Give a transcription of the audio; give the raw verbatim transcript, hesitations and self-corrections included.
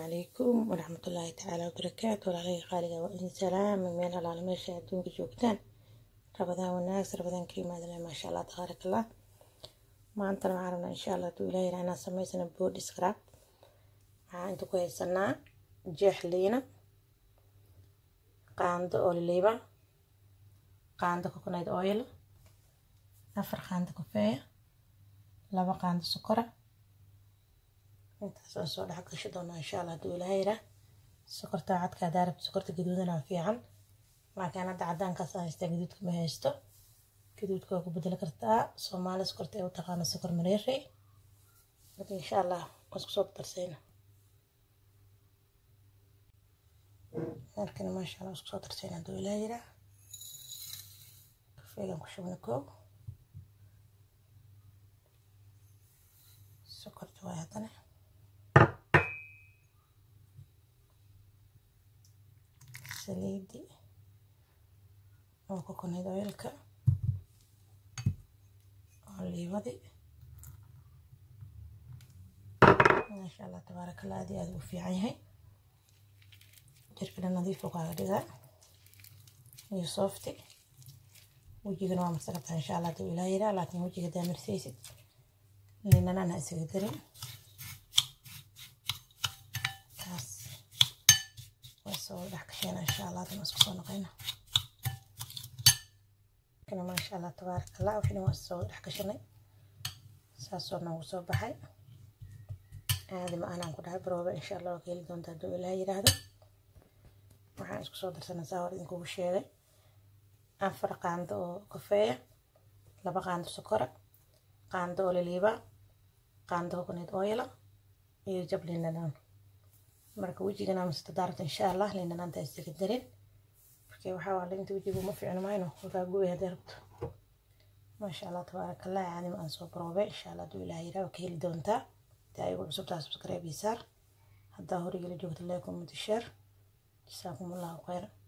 عليكم ورحمة الله تعالى وبركاته. وعليكم خالقة وإن سلام من على المشي أدونك جوكتان رمضان والناس رمضان كريم هذا ما شاء الله تبارك الله. ما أنت معنا إن شاء الله تقولي أنا سميسنا بود سكراب عندك كويسنا جيح لينا قاند أوليفا قاند كوكونات أويل أفر قاند كوفية لبا قاند سكر intaas oo soo dhax gasho doona insha Allah haduu ilaahay yiraahdo sokorta cadka daarab sokorta gaduudan fiican laakiin hadda cadaankaas aan haysta gaduudka ma haysto gaduudka ku bedel kartaa Soomaali sokorta ay u taqaan sokor mareeray hada insha Allah isku soo tarsayna markan ma sha Allah isku soo tarsayna haduu ilaahay yiraahdo fiican ku shubna koob sokorta waa hadana سليدي أو كوكونات أويلكا أوليفادي ما شاء الله تبارك الله دي أدو في عيني جربنا نضيف وقاعدة يصوفتي وجينا ما مسكتها إن شاء الله دو إلهي لكن وجي قدام رسيسي لأن أنا ناسي قدرين soo dhax kashayna insha Allah tan isku soo noqayna kana ma sha Allah tabaaraka Allah wixii waa soo dhax kashanay saasoo noogu soo baxay aadi ma aanan ku dhahay barooba insha Allah oo kale doonta doo ilaahay yiraahdo waxaan isku soo darsanaa saawir idinku sheegay afar qaando oo kafee laba qaando sokor qaando oliva qaando coconut oil iyo jablin dhanaan marka wajigana ma istadaarto insha Allah leena nanta istiga darin markii waxa waa inta wajigu ma fiicno mayno waxa gooy haday rabto ma sha Allah tabaaraka Allah yaani ma soo baroobe insha Allah duu ilaahay raaw ka heli doonta taayigu cusub taas subscribe isaar hadda hore ila joogto like comment share جزاكم الله خير.